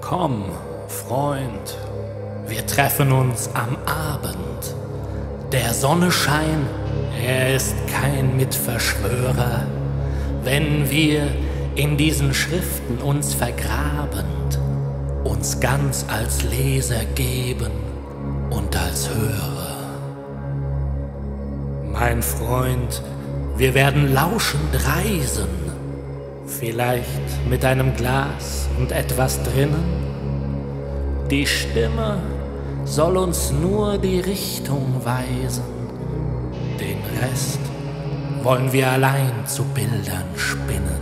Komm, Freund, wir treffen uns am Abend. Der Sonnenschein, er ist kein Mitverschwörer. Wenn wir in diesen Schriften uns vergrabend, uns ganz als Leser geben und als Hörer. Mein Freund, wir werden lauschend reisen, vielleicht mit einem Glas und etwas drinnen. Die Stimme soll uns nur die Richtung weisen, den Rest wollen wir allein zu Bildern spinnen.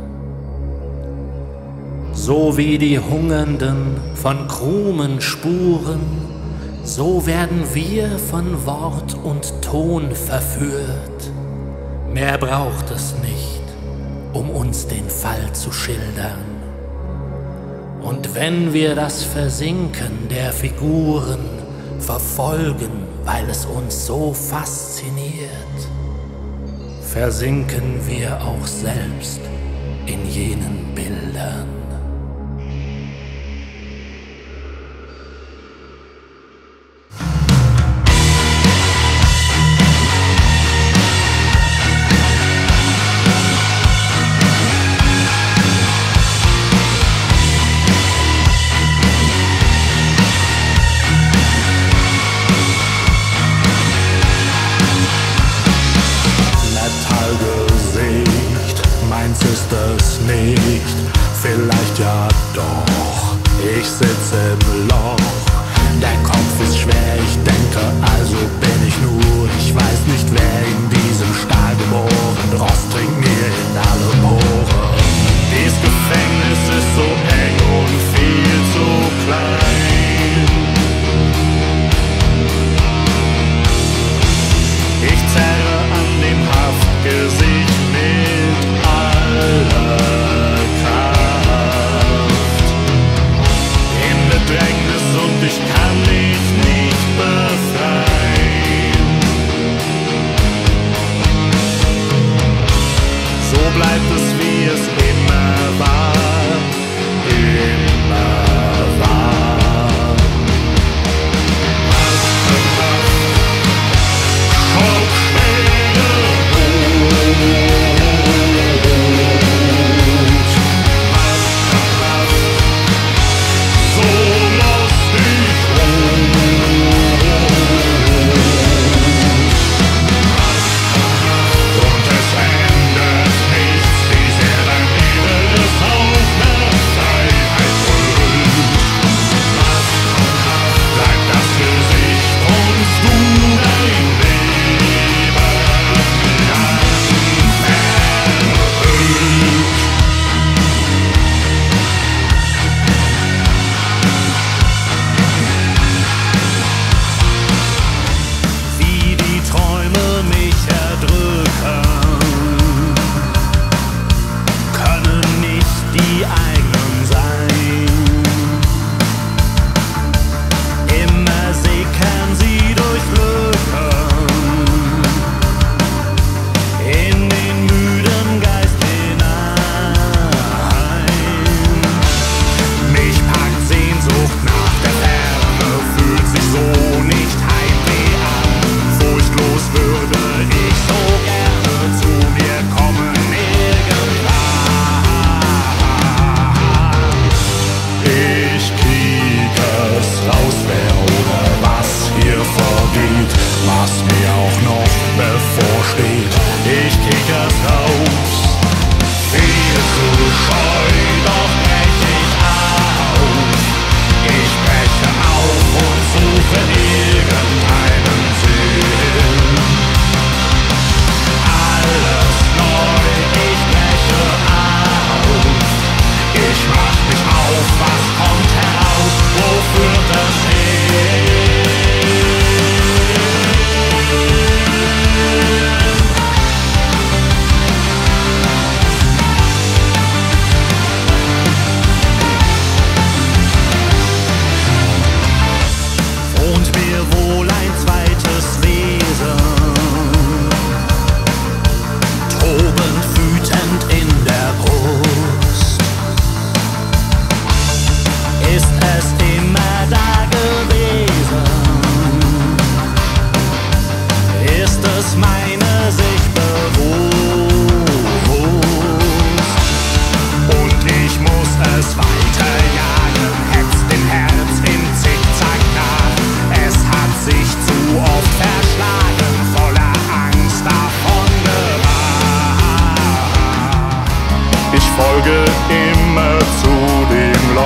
So wie die Hungernden von krumen Spuren, so werden wir von Wort und Ton verführt. Mehr braucht es nicht, um uns den Fall zu schildern. Und wenn wir das Versinken der Figuren verfolgen, weil es uns so fasziniert, versinken wir auch selbst in jenen Bildern. Metallgesicht, meins ist es nicht. Vielleicht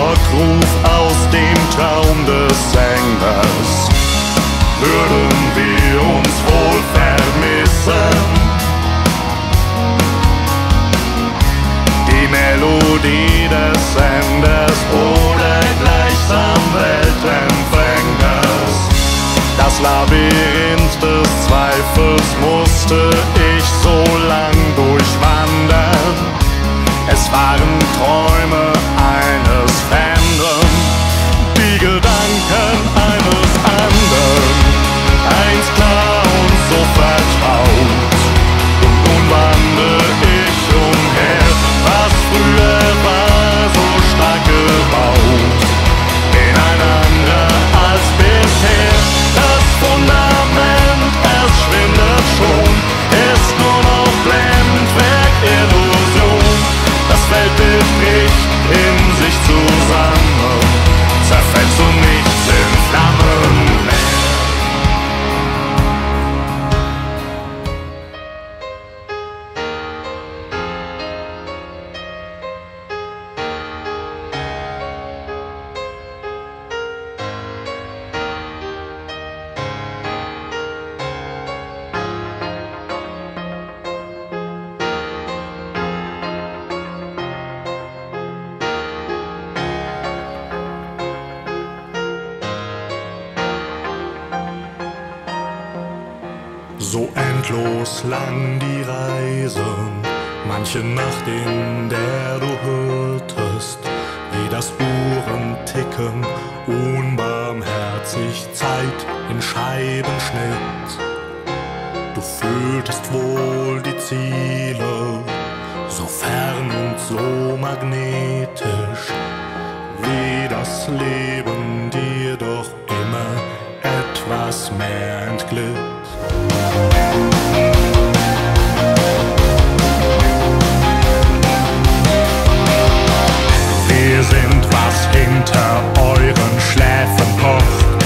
Lockruf aus dem Traum des Sängers, würden wir uns wohl vermissen. Die Melodie des Senders oder gleichsam Weltempfängers. Das Labyrinth des Zweifels musste ich so lang durchwandern. Es waren Träume eines Fremden, die Gedanken eines anderen, einst klar und so vertraut. Und nun wandel ich umher, was früher war so stark gebaut, in ein anderer als bisher. Das Fundament, es schwindet schon, ist nur noch Blendwerk, Illusion. Das Weltbild bricht in sich zusammen, zerfällt zu nichts in Flammen mehr. So endlos lang die Reise, manche Nacht, in der du hörtest, wie das Uhrenticken unbarmherzig Zeit in Scheiben schnitt. Du fühltest wohl die Ziele, so fern und so magnetisch, wie das Leben dir doch immer etwas mehr entglitt. Wir sind, was hinter euren Schläfen pocht.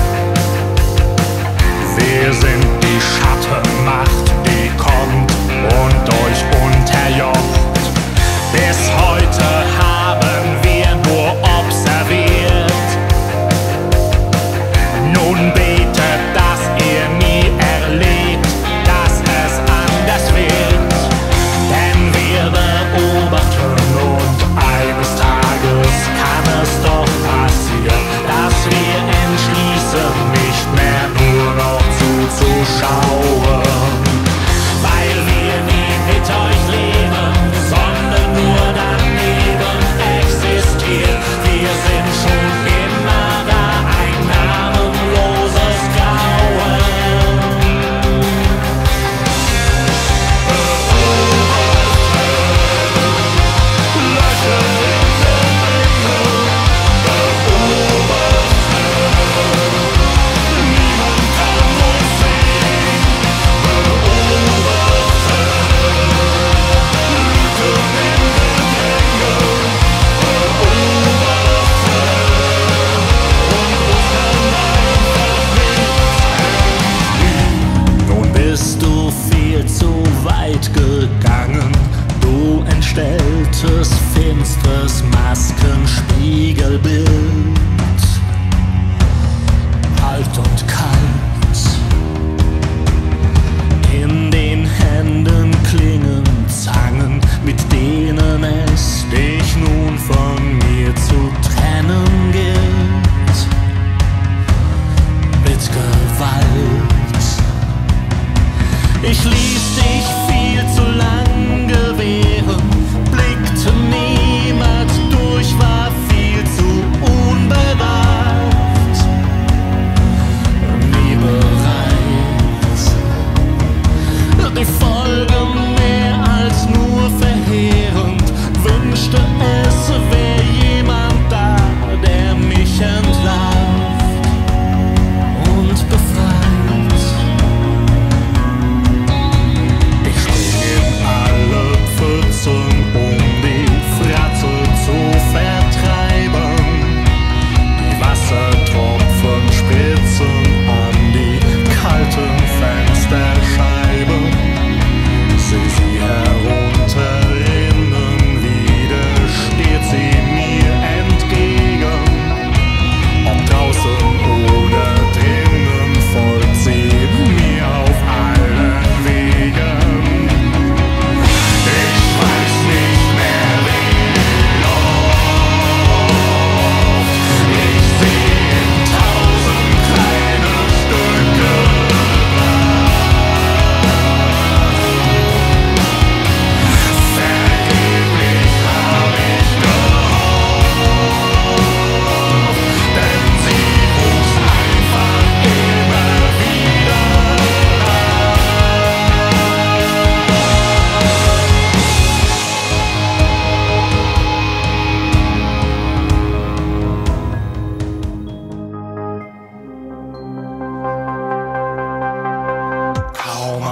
Wir sind die Schattenmacht, die kommt und euch unterjocht. Bis heute haben wir nur observiert. Nun betet, dass ihr nie erlebt, dass es anders wird. Denn wir beobachten und eines Tages kann es doch passieren, dass wir entschließen, nicht mehr nur noch zuzuschauen.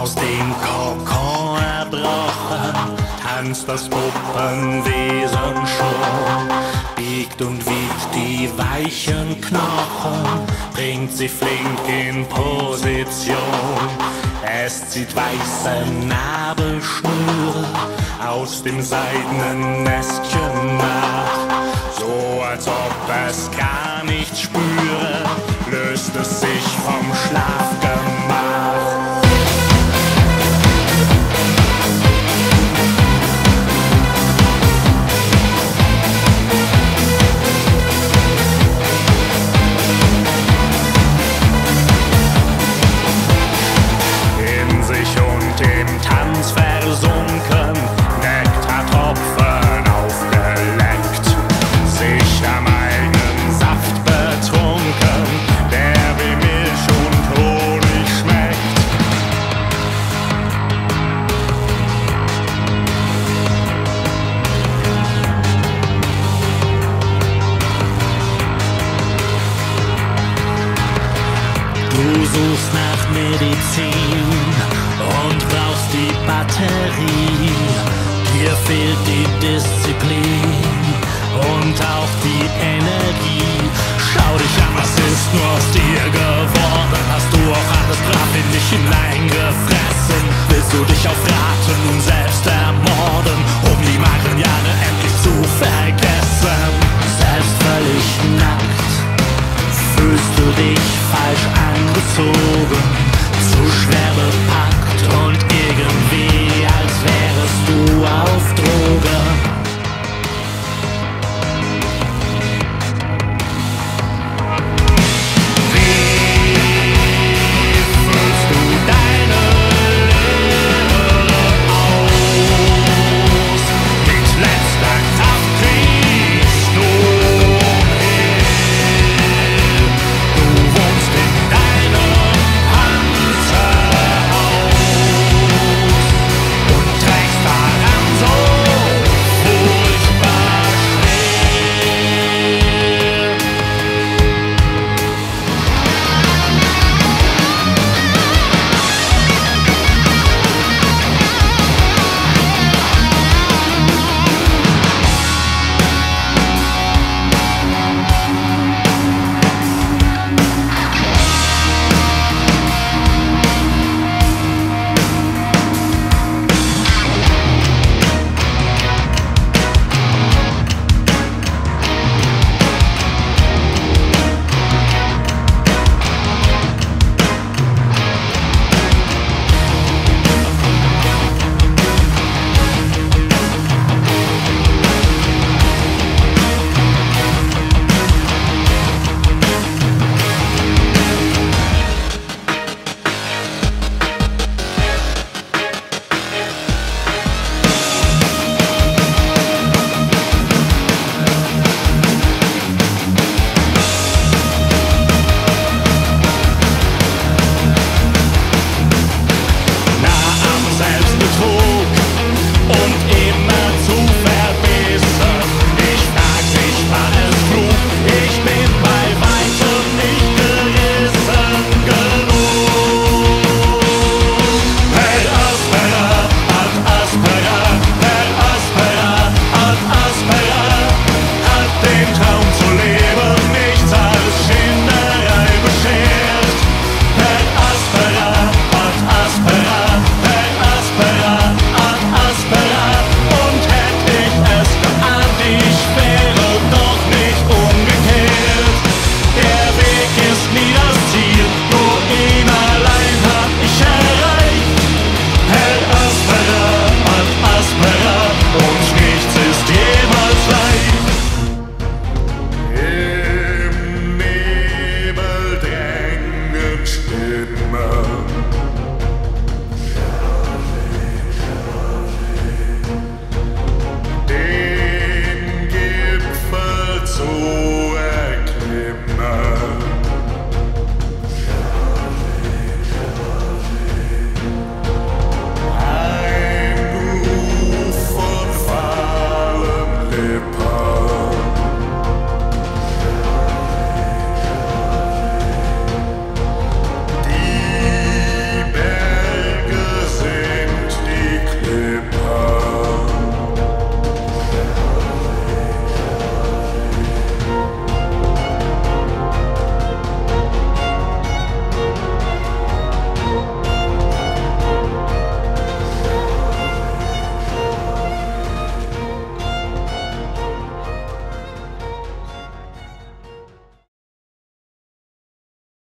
aus dem Kokon erbrochen, tanzt das Puppenwesen schon, biegt und wiegt die weichen Knochen, bringt sie flink in Position. Es zieht weiße Nabelschnüre aus dem seidenen Nestchen nach, so als ob es gar nichts spüre, löst es sich vom Schlafgemach. Im Tanz versunken, Nektartropfen aufgeleckt, sich am eigenen Saft betrunken, der wie Milch und Honig schmeckt. Du suchst nach Medizin und brauchst die Batterie. Dir fehlt die Disziplin und auch die Energie. Schau dich an, was ist nur aus dir geworden? Hast du auch alles brav in dich hineingefressen? Willst du dich auf Raten nun selbst ermorden, um die mageren Jahre endlich zu vergessen? Selbst völlig nackt fühlst du dich falsch angezogen, zu schwer bepackt und irgendwie, als wärest du auf Drogen.